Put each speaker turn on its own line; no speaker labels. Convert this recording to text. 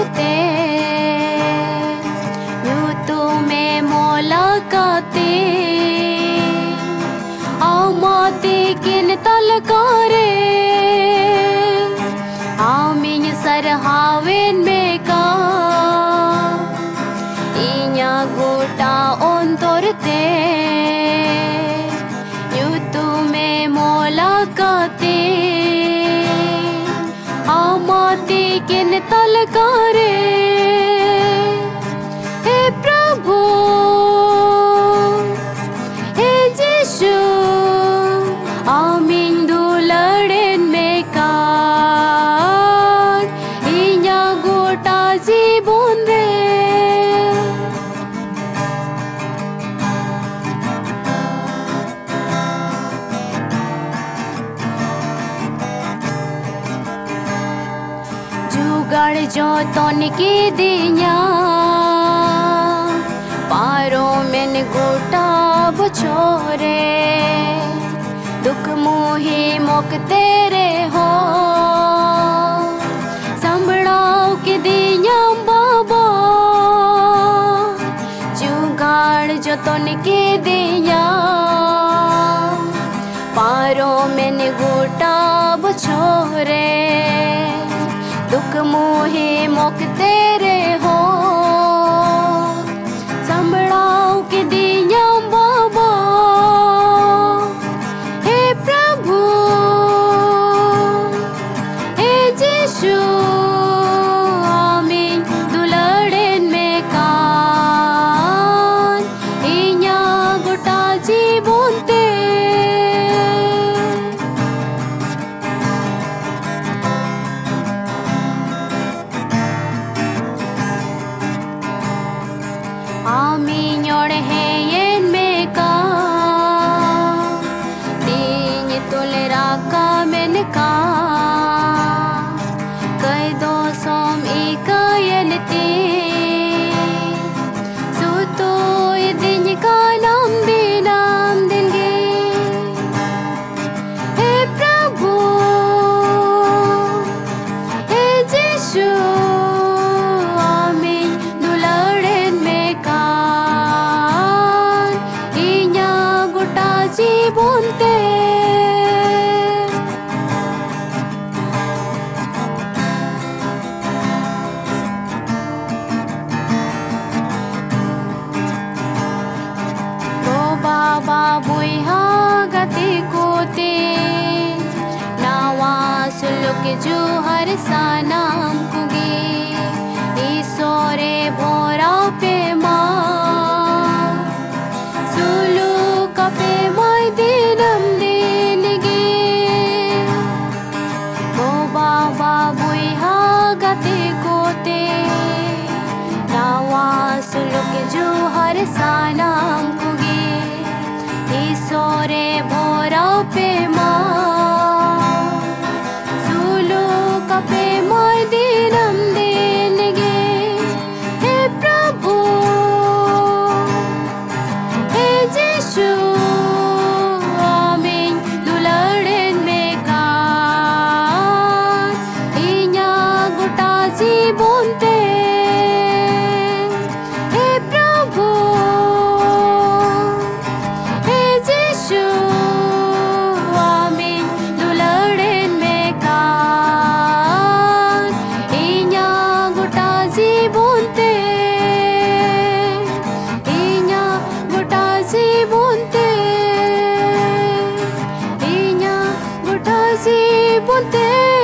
te Yutu me mola kate Amati kin talkare Amin sarhawen meka Inya gota ontorte Yutu me mola kate Amati kin talkare He Prabhu He Jishu Amin duladen mekan Inya gota jibon re जुगाड़ जो तोन की दिया पारो में गोटा बछोरे दुख मोही mock तेरे हो संभड़ाओ के दिया बाबा जुगाड़ जो तोन की दिया पारो में गोटा बछोरे दुख मोहे मोक तेरे हो संभड़ाओ के दिया बाबा हे प्रभु हे जीशु आमीन दुलड़ेन में कान इन्या गोटा जीवन ते Amin yor hai yen meka Din tolera ka men ka Kai do som ikayen te Suto din ka nam denge He Prabhu He Jishu Amin duladen meka जीवन ते गो बाबा बुहा गति कोते नावा सुलुक जो हर सानाम कुगे ईसोरे भोरा पे माँ सुलुक पे dinam dinige go baba buiha gate kote nawa suluk jo har sanam kuge isore bhora pe ma suluk pe mai dinam dinige he prabhu he jishu जीवन ते हे प्रभु हे जीशु आमीन दुलड़ेन में कान इन्या गोटा जीवन ते इन्या गोटा जीवन ते इन्या गोटा जीवन ते